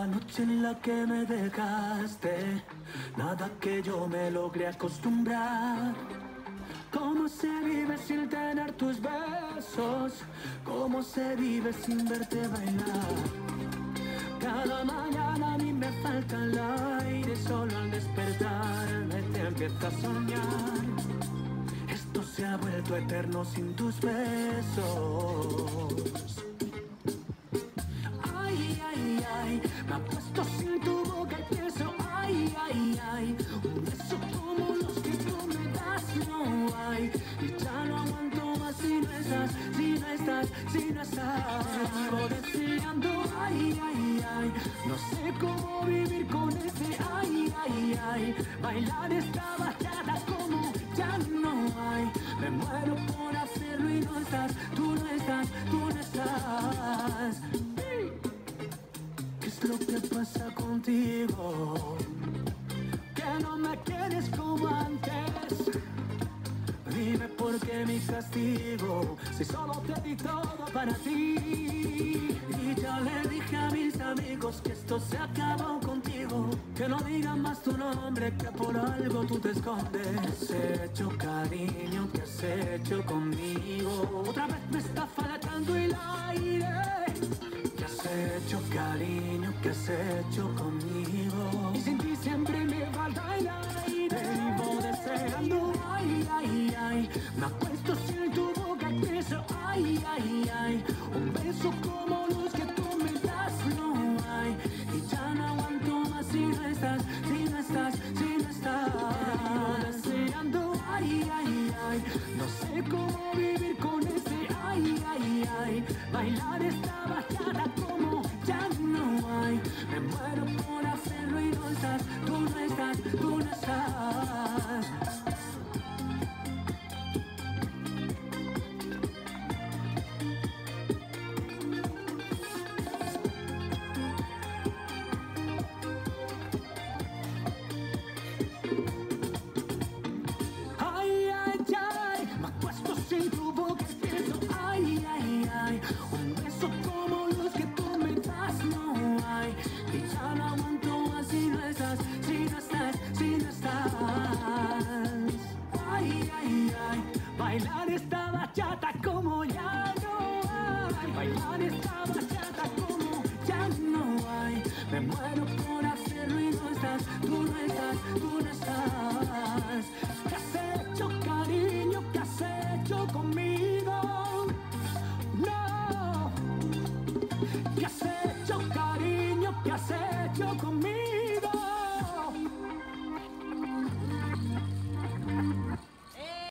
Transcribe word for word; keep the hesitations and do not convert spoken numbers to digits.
la noche en la que me dejaste, nada que yo me logré acostumbrar. ¿Cómo se vive sin tener tus besos? ¿Cómo se vive sin verte bailar? Cada mañana a mí me falta el aire, solo al despertarme te empiezo a soñar. Esto se ha vuelto eterno sin tus besos. Ay, ay, ay, me apuesto sin tu boca y pienso, ay, ay, ay, un beso como los que tú me das no hay. Y ya no aguanto más si no estás, si no estás, si no estás. Sigo deseando, ay, ay, ay, no sé cómo vivir con ese, ay, ay, ay. Bailar esta bachata como ya no hay. Me muero por hacerlo y no estás, tú no estás, tú no estás. ¿Qué es lo que pasa contigo? Que no me quieres como antes. Dime por qué mi castigo, si solo te di todo para ti. Y ya le dije a mis amigos que esto se acabó contigo, que no digan más tu nombre, que por algo tú te escondes. ¿Qué has hecho, cariño? ¿Qué has hecho conmigo? Otra vez me está faltando el aire. ¿Qué has hecho, cariño? ¿Qué has hecho conmigo? Y sin ti siempre me falta el aire. Vivo deseando, ay, ay, ay. Me apuesto sin tu boca y pienso, ay, ay, ay. Un beso como los que tú me das no hay. Y ya no aguanto más si no estás, si no estás, si no estás. Vivo deseando, ay, ay, ay. No sé cómo vivir con ese, ay, ay, ay. Bailar esta bachata como ya no hay. Me muero por hacerlo y no estás, tú no estás, tú no estás. Ay, ay, ay, me acuesto sin tu boca y pienso, ay, ay, ay. Un beso como los que tú me das no hay. Y ya no aguanto más si no estás, si no estás, si no estás. Ay, ay, ay, bailar esta bachata como ya no hay. Bailar esta bachata como ya no hay. Me muero por hacerlo y no estás, tú no estás, tú no estás. ¿Qué has hecho, cariño? ¿Qué has hecho conmigo? No. ¿Qué has hecho, cariño? ¿Qué has hecho conmigo?